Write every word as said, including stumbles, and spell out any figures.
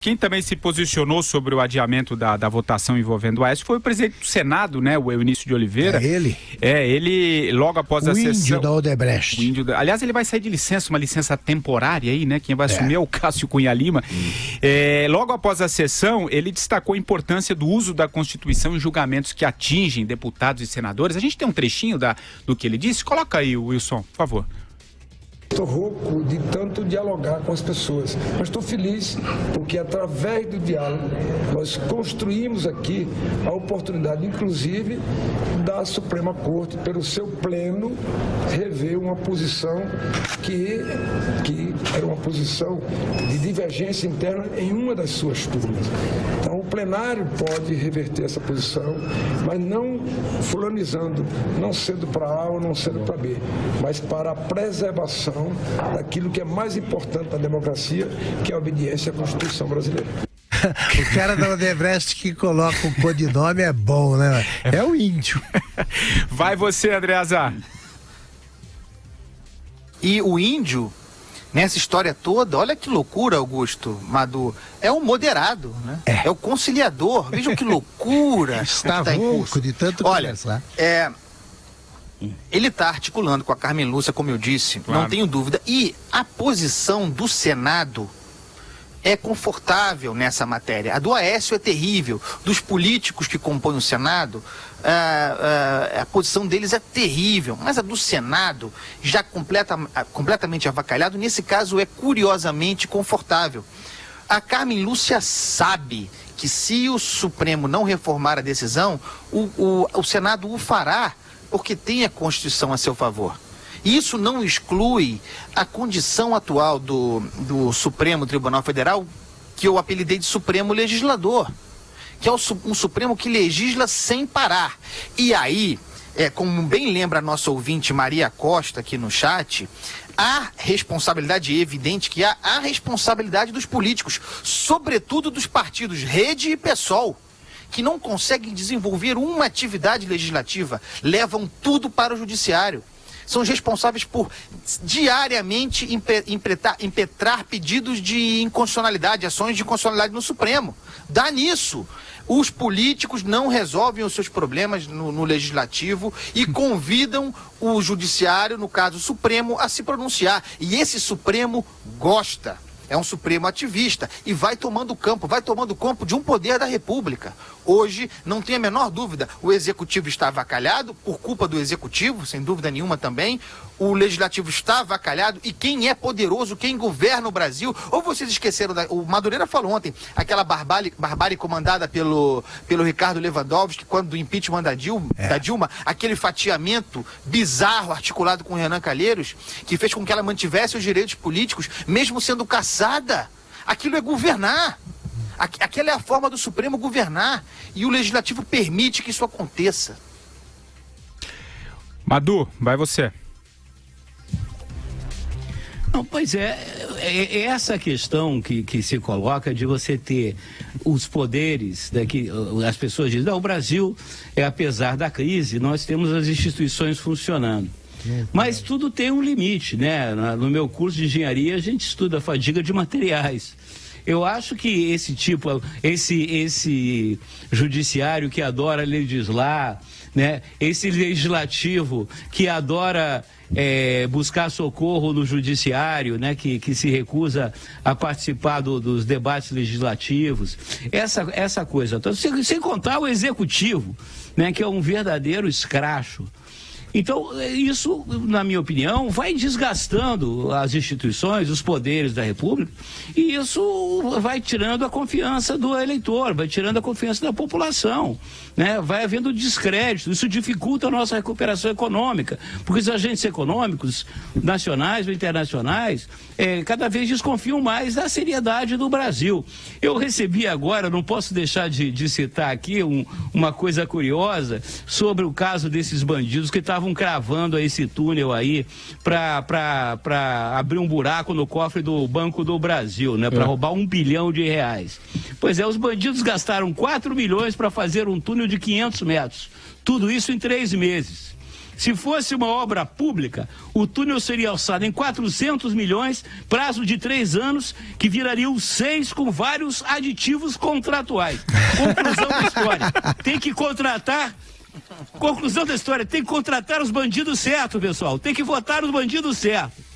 quem também se posicionou sobre o adiamento da, da votação envolvendo o Aécio foi o presidente do Senado, né, o Eunício de Oliveira. É ele? É, ele logo após o a sessão... O índio da Odebrecht. O índio da... Aliás, ele vai sair de licença, uma licença temporária aí, né? Quem vai assumir é, é o Cássio Cunha Lima. Hum. É, logo após a sessão, ele destacou a importância do uso da Constituição em julgamentos que atingem deputados e senadores. A gente tem um trechinho da, do que ele disse. Coloca aí, Wilson, por favor. Estou rouco de tanto dialogar com as pessoas, mas estou feliz porque através do diálogo nós construímos aqui a oportunidade, inclusive, da Suprema Corte, pelo seu pleno, rever uma posição que, que era uma posição de divergência interna em uma das suas turmas. Então o plenário pode reverter essa posição, mas não fulanizando, não sendo para A ou não sendo para B, mas para a preservação daquilo que é mais importante na democracia, que é a obediência à Constituição brasileira. O cara da Odebrecht que coloca o codinome é bom, né? É o índio. Vai você, André Azar. E o índio, nessa história toda, olha que loucura, Augusto, Madu, é o moderado, né? É, é o conciliador. Vejam que loucura. Está tá louco de tanto Olha, conversar. é... Ele está articulando com a Carmen Lúcia, como eu disse, claro. Não tenho dúvida. E a posição do Senado é confortável nessa matéria. A do Aécio é terrível. Dos políticos que compõem o Senado, a, a, a posição deles é terrível. Mas a do Senado, já completa, completamente avacalhado, nesse caso é curiosamente confortável. A Carmen Lúcia sabe que se o Supremo não reformar a decisão, o, o, o Senado o fará, porque tem a Constituição a seu favor. Isso não exclui a condição atual do, do Supremo Tribunal Federal, que eu apelidei de Supremo Legislador, que é um Supremo que legisla sem parar. E aí, é, como bem lembra a nossa ouvinte Maria Costa aqui no chat, há responsabilidade evidente que há a responsabilidade dos políticos, sobretudo dos partidos Rede e PSOL, que não conseguem desenvolver uma atividade legislativa, levam tudo para o judiciário. São os responsáveis por diariamente impetrar, impetrar pedidos de inconstitucionalidade, ações de inconstitucionalidade no Supremo. Dá nisso. Os políticos não resolvem os seus problemas no, no legislativo e convidam o judiciário, no caso o Supremo, a se pronunciar. E esse Supremo gosta. É um Supremo ativista e vai tomando campo, vai tomando campo de um poder da República. Hoje, não tem a menor dúvida, o Executivo está avacalhado, por culpa do Executivo, sem dúvida nenhuma também. O Legislativo está avacalhado e quem é poderoso, quem governa o Brasil... Ou vocês esqueceram, da, o Madureira falou ontem, aquela barbárie, barbárie comandada pelo, pelo Ricardo Lewandowski, quando do impeachment da Dilma, é. da Dilma, aquele fatiamento bizarro articulado com o Renan Calheiros, que fez com que ela mantivesse os direitos políticos, mesmo sendo caçada. Aquilo é governar. Aquela é a forma do Supremo governar. E o Legislativo permite que isso aconteça. Madu, vai você. Não, pois é, é, é essa questão que, que se coloca de você ter os poderes, né, que as pessoas dizem, não, o Brasil, é, apesar da crise, nós temos as instituições funcionando. Mas tudo tem um limite, né? No meu curso de engenharia a gente estuda a fadiga de materiais. Eu acho que esse tipo, esse, esse judiciário que adora legislar, né? Esse legislativo que adora é, buscar socorro no judiciário, né? Que, que se recusa a participar do, dos debates legislativos, essa, essa coisa toda, sem, sem contar o executivo, né? Que é um verdadeiro escracho. Então, isso, na minha opinião, vai desgastando as instituições, os poderes da República, e isso vai tirando a confiança do eleitor, vai tirando a confiança da população, né? Vai havendo descrédito, isso dificulta a nossa recuperação econômica, porque os agentes econômicos, nacionais ou internacionais, é, cada vez desconfiam mais da seriedade do Brasil. Eu recebi agora, não posso deixar de, de citar aqui um, uma coisa curiosa sobre o caso desses bandidos que estavam cravando esse túnel aí para abrir um buraco no cofre do Banco do Brasil, né? Para é. roubar um bilhão de reais. Pois é, os bandidos gastaram quatro milhões para fazer um túnel de quinhentos metros. Tudo isso em três meses. Se fosse uma obra pública, o túnel seria alçado em quatrocentos milhões, prazo de três anos, que virariam seis com vários aditivos contratuais. Conclusão da história. Tem que contratar... Conclusão da história, tem que contratar os bandidos certos, pessoal. Tem que votar os bandidos certos.